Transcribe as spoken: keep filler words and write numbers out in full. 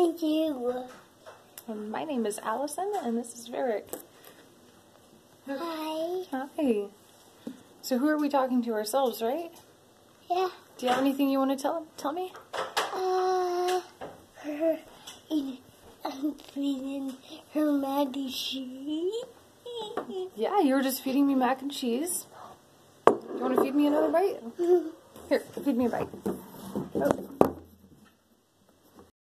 Thank you. And my name is Allison, and this is Verick. Hi. Hi. So who are we talking to? Ourselves, right? Yeah. Do you have anything you want to tell tell me? Uh, her, I'm feeding her mac and cheese. Yeah, you were just feeding me mac and cheese. You want to feed me another bite? Here, feed me a bite. Oh.